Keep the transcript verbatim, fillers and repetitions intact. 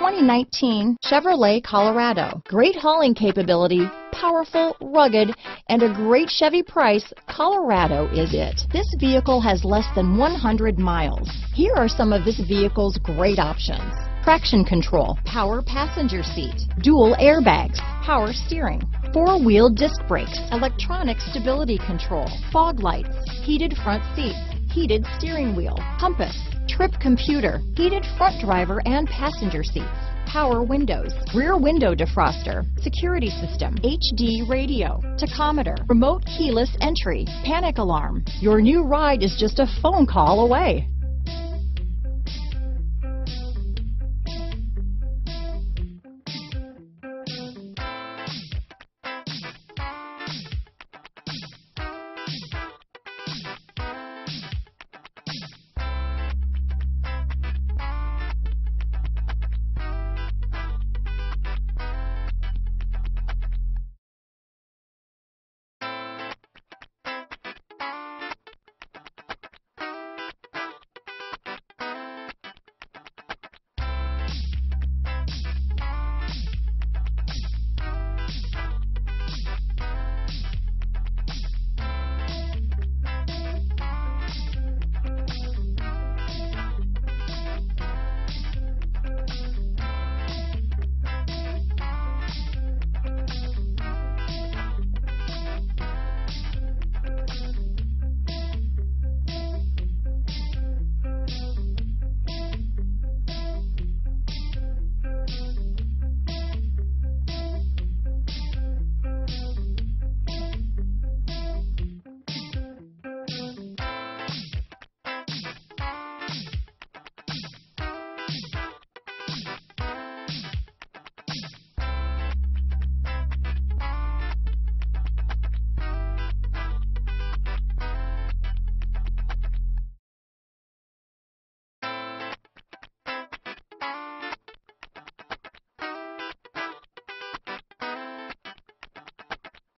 twenty nineteen Chevrolet Colorado. Great hauling capability, powerful, rugged, and a great Chevy price, Colorado is it. This vehicle has less than one hundred miles. Here are some of this vehicle's great options: traction control, power passenger seat, dual airbags, power steering, four-wheel disc brakes, electronic stability control, fog lights, heated front seats, heated steering wheel, compass, trip computer, heated front driver and passenger seats, power windows, rear window defroster, security system, H D radio, tachometer, remote keyless entry, panic alarm. Your new ride is just a phone call away.